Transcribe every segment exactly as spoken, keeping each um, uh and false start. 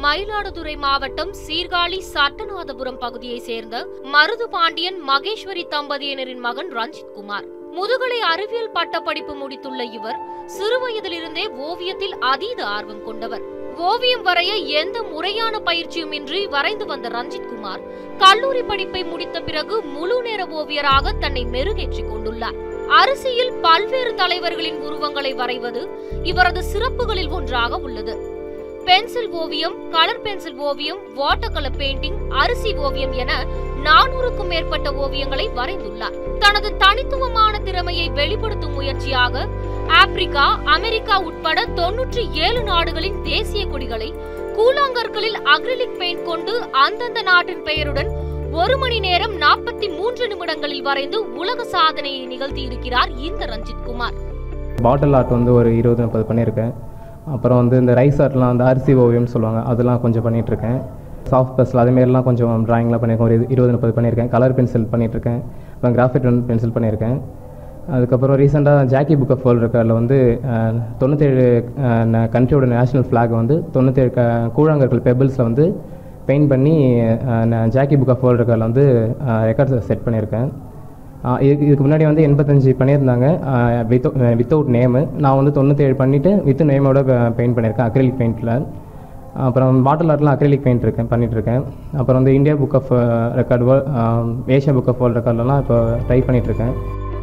மயிலாடுதுறை மாவட்டம் சீர்காழி சட்டநாதபுரம் பகுதியைச் சேர்ந்த மருது பாண்டியன் மகேஸ்வரி தம்பதியினரின் மகன் ரஞ்சித் குமார். முதுகலை அறிவியல் பட்டப்படிப்பு முடித்துள்ள இவர் சிறுவயதிலிருந்தே ஓவியத்தில் அதீத ஆர்வம் கொண்டவர். ஓவியம் வரைய எந்த முறையான பயிற்சியும் இன்றி வரைந்து வந்த ரஞ்சித் குமார் கல்லூரி படிப்பை முடித்த பிறகு முழு நேர ஓவியராக தன்னை மெருகேற்றிக் கொண்டுள்ளார். அரசியல் பல்வேறு தலைவர்களின் உருவங்களை வரைவது இவரது சிறப்புகளில் ஒன்றாக உள்ளது. பென்சில் ஓவியம், கலர் பென்சில் ஓவியம், வாட்டர் கலர் பெயிண்டிங், அரிசி ஓவியம் என நானூறுக்கும் மேற்பட்ட ஓவியங்களை வரைந்துள்ளார். தனது தனித்துவமான திறமையை வெளிப்படுத்தும் முயற்சியாக ஆப்பிரிக்கா, அமெரிக்கா உட்பட தொன்னூற்றி ஏழு நாடுகளின் தேசிய கொடிகளை கூழாங்கற்களில் அக்ரிலிக் பெயிண்ட் கொண்டு அந்தந்த நாட்டின் பெயருடன் ஒரு மணி நேரம் நாற்பத்தி மூன்று நிமிடங்களில் வரைந்து உலக சாதனையை நிகழ்த்தி இருக்கிறார் இந்த ரஞ்சித் குமார். பாட்டில் ஆர்ட் வந்து ஒரு இருபது முப்பது பண்ணியிருக்கேன். அப்புறம் வந்து இந்த ரைஸ் ஆர்ட்லாம் அந்த அரிசி ஓவியம்னு சொல்லுவாங்க, அதெல்லாம் கொஞ்சம் பண்ணிகிட்ருக்கேன். சாஃப்ட் பென்சில் அதேமாரிலாம் கொஞ்சம் ட்ராயிங்லாம் பண்ணியிருக்கேன். ஒரு இருபது முப்பது பண்ணியிருக்கேன். கலர் பென்சில் பண்ணிகிட்ருக்கேன். அப்புறம் கிராஃபிக் பென்சில் பண்ணியிருக்கேன். அதுக்கப்புறம் ரீசெண்டாக ஜாக்கி புக் ஆஃப் வேர்ல்டு ரெக்கார்டில் வந்து தொண்ணூற்றேழு கண்ட்ரியோட நேஷ்னல் ஃப்ளாக் வந்து தொண்ணூற்றேழு க கூழாங்கற்கள் பெபிள்ஸில் வந்து பெயிண்ட் பண்ணி ஜாக்கி புக் ஆஃப் வேர்ல்டு ரெக்கார்டில் வந்து ரெக்கார்ட்ஸ் செட் பண்ணியிருக்கேன். இதுக்கு இதுக்கு முன்னாடி வந்து எண்பத்தஞ்சு பண்ணியிருந்தாங்க வித்தவுட் வித்தவுட் நேமு. நான் வந்து தொண்ணூற்றேழு பண்ணிவிட்டு வித் நேமோட பெயிண்ட் பண்ணியிருக்கேன் அக்ரிலிக் பெயிண்டில். அப்புறம் பாட்டில் ஆர்ட்லாம் அக்ரிலிக் பெயிண்ட் இருக்கேன் பண்ணிகிட்ருக்கேன். அப்புறம் வந்து India book of record, Asia book of world ரெக்கார்ட்லாம் இப்போ ட்ரை பண்ணிகிட்ருக்கேன்.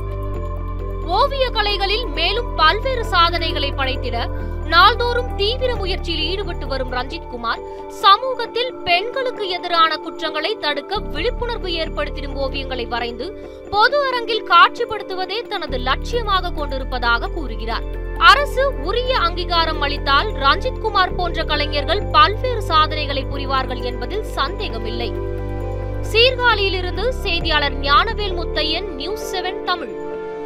ஓவிய கலைகளில் மேலும் பல்வேறு சாதனைகளை படைத்திட நாள்தோறும் தீவிர முயற்சியில் ஈடுபட்டு வரும் ரஞ்சித் குமார் சமூகத்தில் பெண்களுக்கு எதிரான குற்றங்களை தடுக்க விழிப்புணர்வு ஏற்படுத்திடும் ஓவியங்களை வரைந்து பொது அரங்கில் காட்சிப்படுத்துவதே தனது லட்சியமாக கொண்டிருப்பதாக கூறுகிறார். அரசு உரிய அங்கீகாரம் அளித்தால் ரஞ்சித் குமார் போன்ற கலைஞர்கள் பல்வேறு சாதனைகளை புரிவார்கள் என்பதில் சந்தேகமில்லை. சீர்காழியிலிருந்து செய்தியாளர் ஞானவேல் முத்தையன், நியூஸ் செவன் தமிழ்.